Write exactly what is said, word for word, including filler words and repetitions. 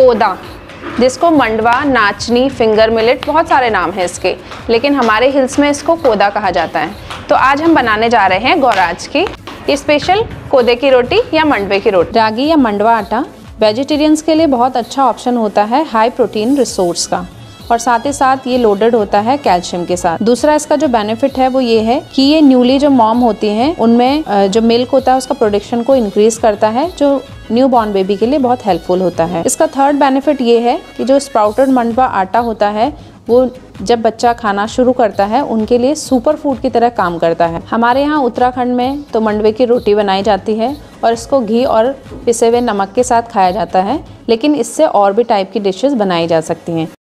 कोदा, जिसको मंडवा, नाचनी, फिंगर मिलेट, बहुत सारे नाम हैं इसके, लेकिन हमारे हिल्स में इसको कोदा कहा जाता है। तो आज हम बनाने जा रहे हैं गौराज की स्पेशल कोदे की रोटी या मंडवे की रोटी। रागी या मंडवा आटा वेजिटेरियंस के लिए बहुत अच्छा ऑप्शन होता है हाई प्रोटीन रिसोर्स का, और साथ ही साथ ये लोडेड होता है कैल्शियम के साथ। दूसरा इसका जो बेनिफिट है वो ये है कि ये न्यूली जो मॉम होती हैं उनमें जो मिल्क होता है उसका प्रोडक्शन को इंक्रीज करता है, जो न्यू बॉर्न बेबी के लिए बहुत हेल्पफुल होता है। इसका थर्ड बेनिफिट ये है कि जो स्प्राउटेड मंडवा आटा होता है वो जब बच्चा खाना शुरू करता है उनके लिए सुपर फूड की तरह काम करता है। हमारे यहाँ उत्तराखंड में तो मंडवे की रोटी बनाई जाती है और इसको घी और पिसे हुए नमक के साथ खाया जाता है, लेकिन इससे और भी टाइप की डिशेस बनाई जा सकती हैं।